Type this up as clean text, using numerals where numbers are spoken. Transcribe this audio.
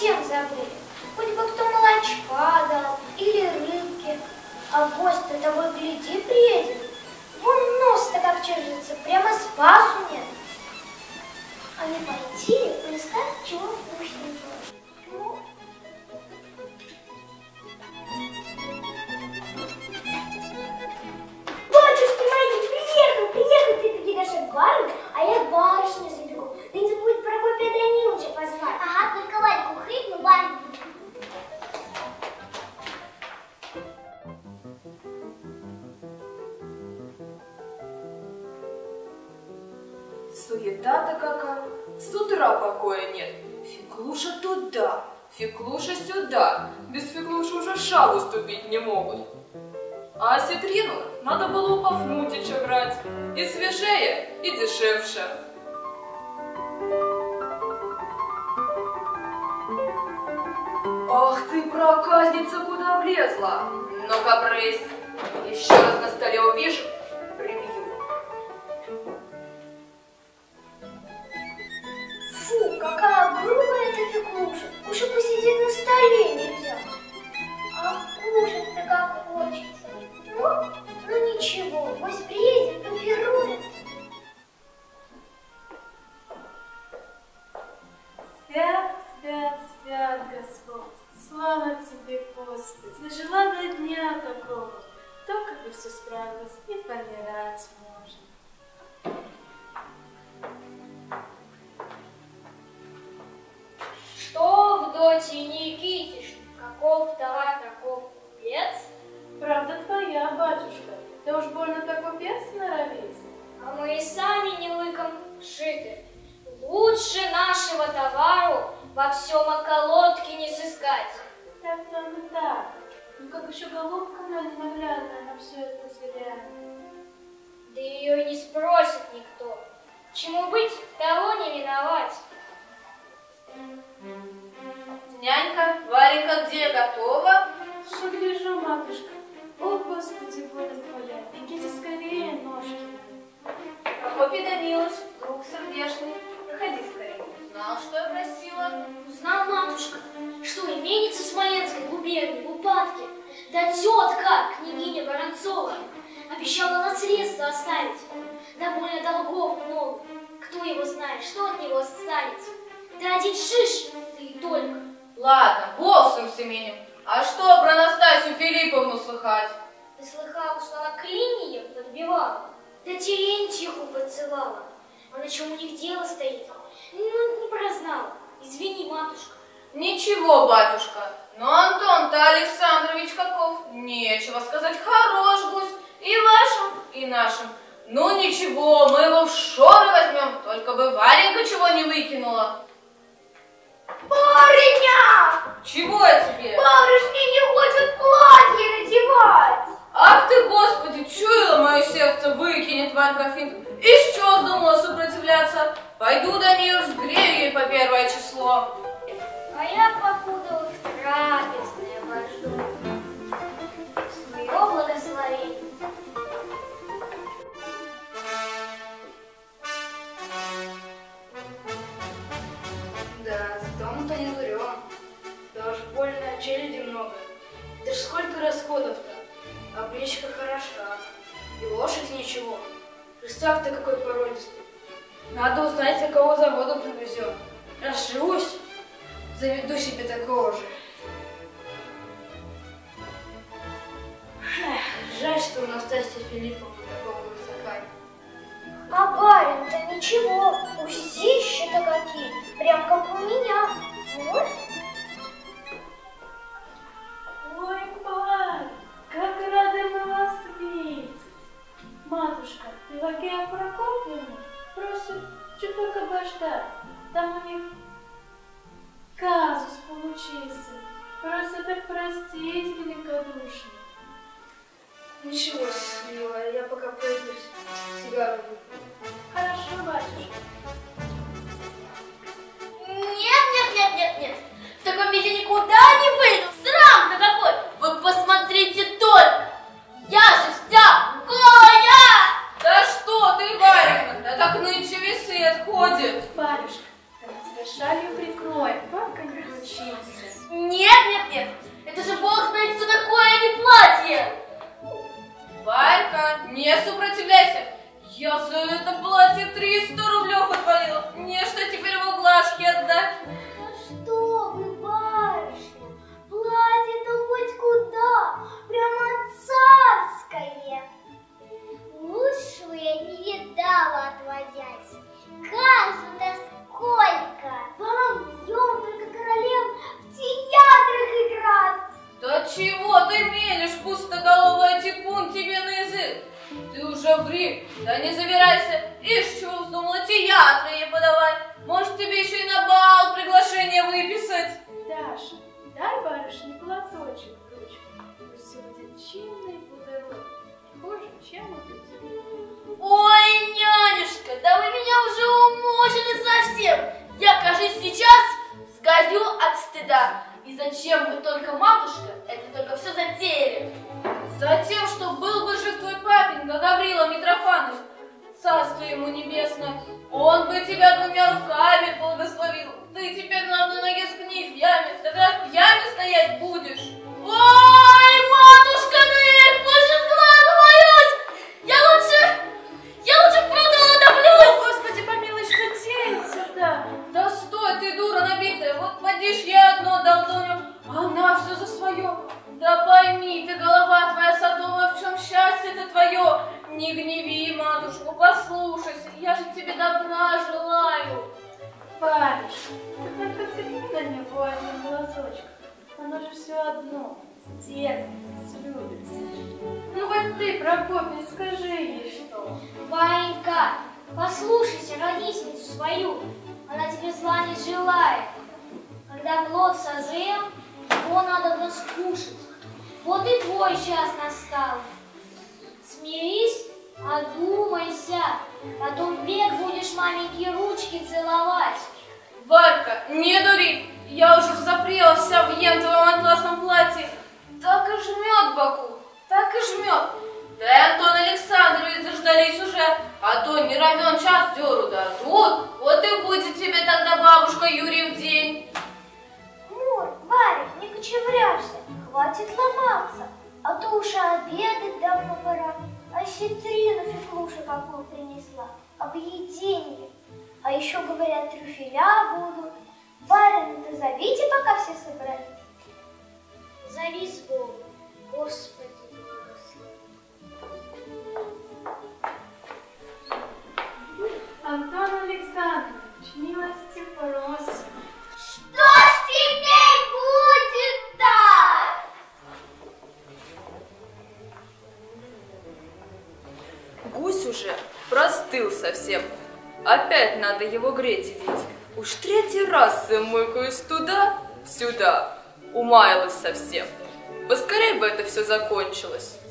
совсем забыли. Хоть бы кто молочка дал или рыбки. А гость-то того гляди приедет. Вон нос-то как чешется, прямо спасу нет. А не пойти поискать чего вкусненького. Ну. Батюшки мои, приехал ты наша барыня, а я барышню забегу. Да не забудь Прокопия Даниловича позвать. Ага, только Вальку хрипну, барыню. Суета-то какая. С утра покоя нет. Феклуша туда, Феклуша сюда. Без Феклуши уже шагу ступить не могут. А осетрину надо было у Пафнутича брать. И свежее, и дешевше. Ах ты, проказница, куда влезла? Ну-ка, брысь. Еще раз на столе увижу, прибью. Фу, какая грубая эта Феклуша. Уж и посидеть на столе нельзя. А кушать-то как хочется. Ну ничего, пусть приедет, попирует. Свят, свят, свят, Господь, слава Тебе, Господи, дожила до дня такого, только бы все справилось и помирать можно. Что в доте Никитиш? Каков товар, таков купец? Правда твоя, батюшка, ты уж больно как купец норовись. А мы и сами не лыком шиты. Лучше нашего товару во всем околотке не сыскать. Так-то оно так, ну как еще голубка моя ненаглядная на все это взгляд. Да ее и не спросит никто. Чему быть, того не миновать. Нянька, Варенька где, готова? Что гляжу, матушка, о, Господи, воля твоя, бегите скорее, ножки. Прокопий Данилович, друг сердечный, проходи скорее. Знал, что я просила? Узнал, матушка, что именица Смоленской губернии в упадке. Да тетка, княгиня Воронцова, обещала наследство оставить. Да более долгов много. Кто его знает, что от него останется. Да один шиш, да и только. Ладно, бог с ним Семенем. А что про Настасью Филипповну слыхать? Ты слыхала, что она клинья подбивала? Да Терентьиху поцелала. А на чем у них дело стоит? Ну, не прознала. Извини, матушка. Ничего, батюшка, но Антон-то Александрович каков. Нечего сказать, хорош гусь. И вашим, и нашим. Ну ничего, мы его в шоры возьмем, только бы Варенька чего не выкинула. Барыня! Чего я тебе? Барышни не хочет платье надевать. Ах ты, Господи, чуяло мое сердце, выкинет Ванька финт. И что вздумала сопротивляться? Пойду до нее, сгрею ей по первое число. А я покуда в трапезное вожду. Своего благословения. Да, с домом-то не дурен. Да уж больно челяди много. Да ж сколько расходов-то. А бричка хороша. И лошадь ничего. Шестак-то какой породистый. Надо узнать, с какого завода привезем. Разживусь, заведу себе такого же. Эх, жаль, что у Настасьи Филипповны такого высока. А барин-то ничего, усищи-то какие, прям как у меня. Вот. Ой, барь, как рады мы вас видеть. Матушка, Пелагея Прокопьевна просит чуток обождать. Там у них казус получился. Просят их простить великодушно. Ничего, милая, я пока пройдусь. Сигару выпью. Хорошо, батюшка. Нет. В таком виде никуда не выйду. Срам-то какой! Вы посмотрите только! Я же вся голая! Да что ты, Варенька, да так нынче весь свет ходит. Батюшка, я тебя шалью прикроем, пока не получилось. чего ты мелешь, пустоголовая, типун тебе на язык? Ты уже ври, да не завирайся. Ишь, чего вздумала театры ей подавать? Может, тебе еще и на бал приглашение выписать? Даша, дай барышне платочек в ручку. Пусть все будет чинно и благородно. Хуже, чем убить. Ой, нянюшка, да вы меня уже умучили совсем. Я, кажется, сейчас сгорю от стыда. И зачем вы только, матушка, это только все затеяли? Затем, что был бы жив твой папенька Гаврила Митрофанович, царство ему небесное, он бы тебя двумя руками благословил. Ты теперь на одной ноге сгни в яме, тогда в яме стоять будешь. Ой, матушка, Ник, больше с глазу боюсь. Я лучше в пруду утоплюсь. Господи, помилуй, что деется-то? Да стой, ты дура набитая, вот подишь я одно долдоню, а она все за свое. Да пойми ты, голова твоя садовая, в чем счастье-то твое? Не гневи, матушку, послушайся, я же тебе добра желаю. Барышня, ты только взгляни на него одним глазочком. Оно же все одно. Стерпится, слюбится. Ну хоть ты, Прокопий, скажи ей что. Ванька, послушайся родительницу свою, она тебе зла не желает. Когда плод созрел, его надо скушать. Вот и твой час настал. Смирись, одумайся, потом век будешь маменькие ручки целовать. Варька, не дури, я уже запрела вся в ентовом атласном платье. Так и жмет боку, так и жмет. Да и Антон Александрович заждались уже, а то не равен час дёру дадут. Вот и будет тебе тогда бабушка Юрьев день. Мур, Варя, не кочевряшься, хватит ломаться, а то уж обедать давно пора. А ситрину Феклуша какую принесла, объеденье. А еще, говорят, трюфеля будут. Барина-то зовите, пока все собрались. Зови с Богом, Господи благослови. Антон Александрович, милости просим. Что ж теперь будет-то? Гусь уже простыл совсем. Опять надо его греть идти. Уж третий раз замыкаюсь туда-сюда. Умаялась совсем. Поскорей бы это все закончилось.